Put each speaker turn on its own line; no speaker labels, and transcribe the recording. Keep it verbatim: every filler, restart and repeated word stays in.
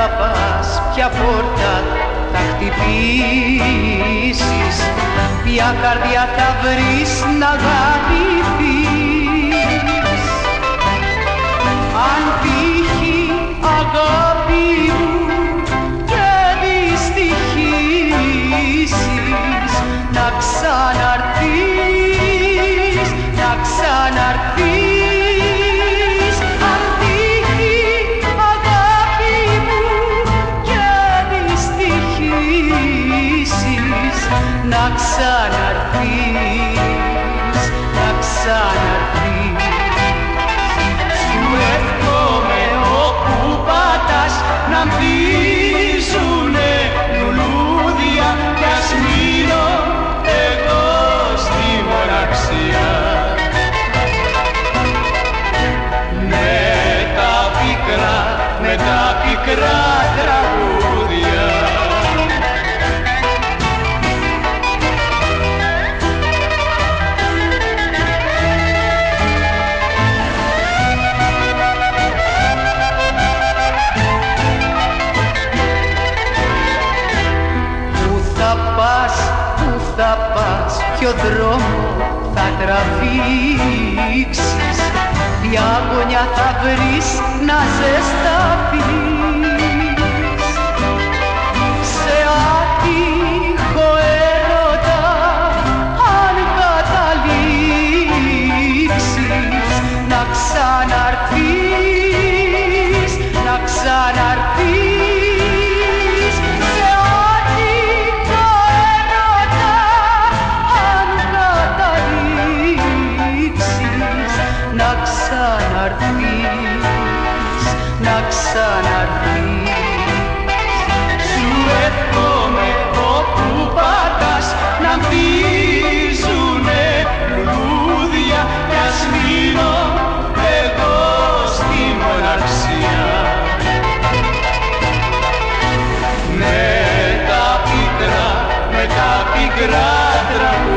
θα πας, ποια πόρτα θα χτυπήσεις, ποια καρδιά θα βρεις να αγαπηθείς. Αν τύχει αγάπη μου και δυστυχήσεις, να ξαναρθείς, να ξαναρθείς. Αν τύχει αγάπη μου και δυστυχήσεις, να ξαναρθείς, να ξαναρθείς. Σου εύχομαι όπου πατάς να ανθίζουνε λουλούδια κι ας μείνω εγώ στη μοναξιά με τα πικρά, με τα πικρά τραγούδια. Θα πας, ποιο δρόμο θα τραβήξεις, ποια γωνιά θα βρεις να ζεσταθείς. Σε άτυχο έρωτα αν καταλήξεις, να ξαναρθείς, να ξαναρθείς. Να ξαναρθείς, να ξαναρθείς. Σου εύχομαι όπου πατάς να ανθίζουνε λουλούδια κι ας μείνω εγώ στη μοναξιά με τα πικρά, με τα πικρά τραγούδια.